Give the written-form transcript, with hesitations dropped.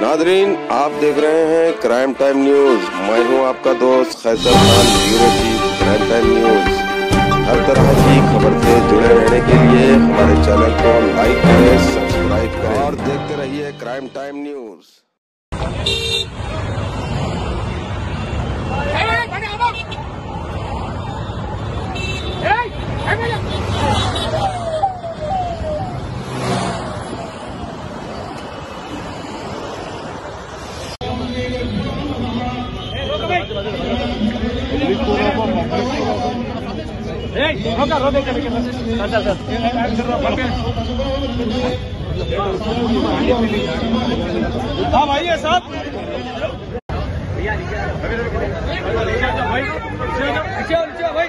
Nadreen, आप देख रहे हैं क्राइम टाइम न्यूज। मैं हूं आपका दोस्त Qaiser Khan, bureau chief Crime Time News. हर तरह की खबर से जुड़े रहने के लिए हमारे चैनल को लाइक करें, सब्सक्राइब करें और देखते रहिए क्राइम टाइम न्यूज। हाँ भाई ये साहब भाई